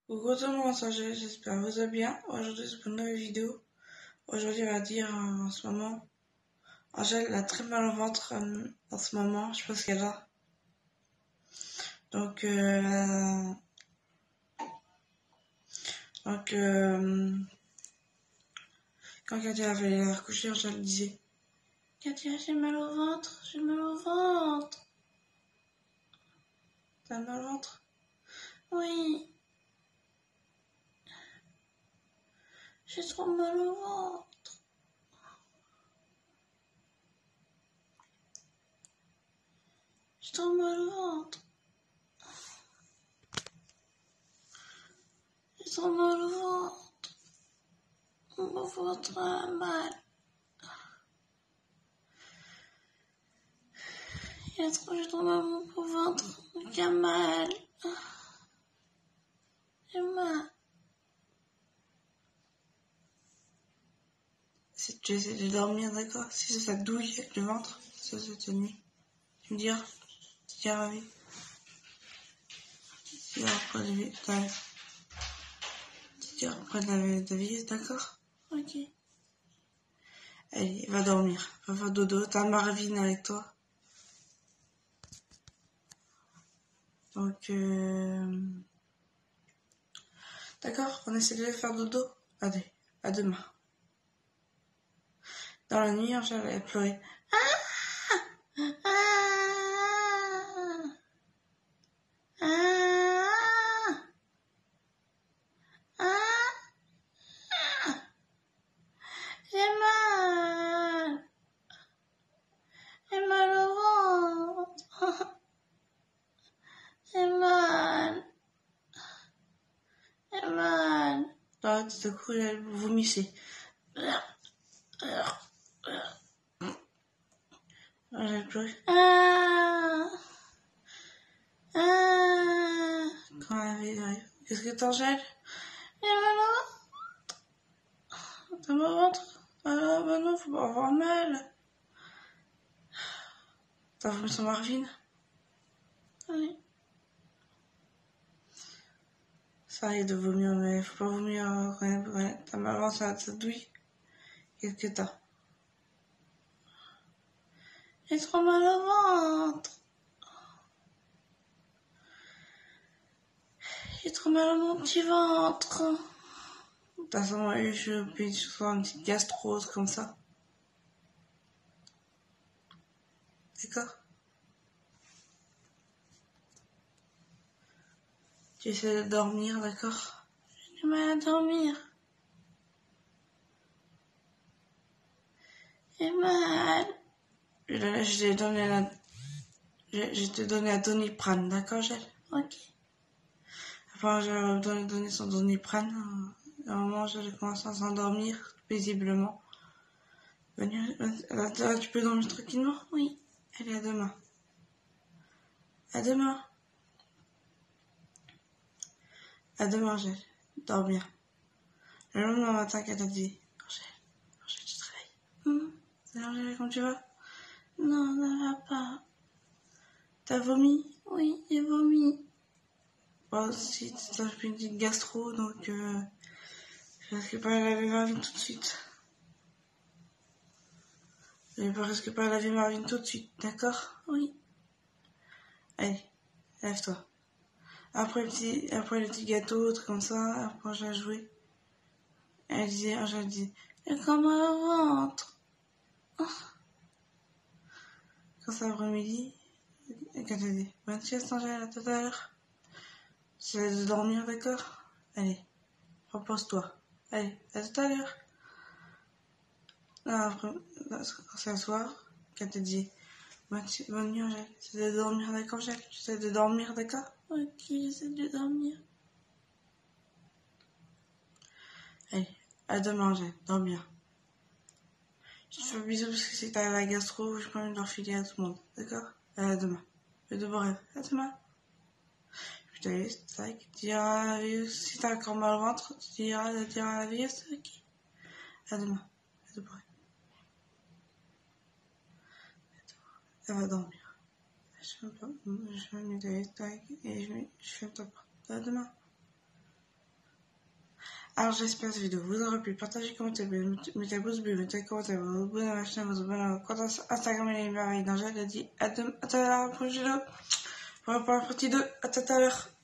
Coucou tout le monde, j'espère que vous allez bien. Aujourd'hui, c'est pour une nouvelle vidéo. Aujourd'hui, on va dire en ce moment, Angèle a très mal au ventre en ce moment, je pense qu'elle a. Donc, quand Katia avait la recoucher, Angèle disait Katia, j'ai mal au ventre, j'ai mal au ventre. T'as mal au ventre? Oui. J'ai trop mal au ventre. J'ai trop mal au ventre. J'ai trop mal au ventre. Mon ventre a mal. J'ai trop mal au ventre. J'ai mal. J'ai mal. Si tu essaies de dormir, d'accord? Si ça douille avec le ventre, ça cette nuit, tu me diras. Tu diras oui. Tu diras après ta vie, d'accord? Ok. Allez, va dormir. Va faire dodo. T'as Marvin avec toi. Donc, d'accord, on essaie de faire dodo. Allez, à demain. Dans la nuit, j'allais pleurer. J'ai mal. J'ai mal au ventre. J'ai mal. J'ai mal. Là, tout à coup, elle vomissait. J'ai pleuré. Quand elle arrive. Qu'est-ce que t'enjèles? J'ai mal au ventre. T'as mal au ventre? Ah bah non, faut pas avoir mal. T'as vomi sur Marvin? Oui. Ça arrive de vomir, mais faut pas vomir quand t'as mal au ventre, ça douille. Qu'est-ce que t'as? J'ai trop mal au ventre. J'ai trop mal à mon petit ventre. De toute façon, je peux souvent une petite gastrose comme ça. D'accord? Tu essaies de dormir, d'accord? J'ai du mal à dormir. J'ai mal. Je t'ai donné la Doniprane, d'accord, Gel? Ok. Après, je donné son Doniprane. À un moment, je commence à s'endormir paisiblement. Tu peux dormir tranquillement? Oui. Allez, à demain. À demain. À demain, Angèle. Dors bien. Le lendemain matin, qu'elle t'a dit Angèle, tu te réveilles. C'est Angèle, comment tu vas? Non, ça va pas. T'as vomi? Oui, j'ai vomi. Bon, si t'as fait une petite gastro, donc je risque pas de laver Marvin tout de suite. Je risque pas de laver Marvin tout de suite, d'accord? Oui. Allez, lève-toi. Après le petit gâteau, truc comme ça, après j'ai joué. Elle disait, j'ai comme mal au ventre. Quand ça après-midi, quand elle dit, bonne sieste Angèle, à tout à l'heure. Tu laisses de dormir, d'accord? Allez, repose-toi. Allez, à tout à l'heure. Après, quand c'est le soir, quand elle dit, bonne nuit Angèle, j'essaie de dormir, d'accord Angèle? J'essaie de dormir, d'accord? Ok, j'essaie de dormir. Allez, à demain Angèle, dors bien. Je te fais bisous parce que c'est t'as la gastro, je peux même leur filer à tout le monde, d'accord? À demain. De beaux rêves. À demain. Je te laisse, tac. Tu diras à la veilleuse. Si t'as encore mal au ventre, tu diras à la veilleuse, ok? À demain. À de beaux rêves. Elle va dormir. Je me mets de tac, et je ferme ta porte. À demain. Alors j'espère que cette vidéo vous aura plu. Partagez, commentez, mettez pouce bleu, mettez commentaire, vous abonnez à ma chaîne, vous abonnez à mon compte Instagram et les merveilles d'Angèle. Elle dit à tout à l'heure pour une vidéo. Pour la partie 2, à tout à l'heure.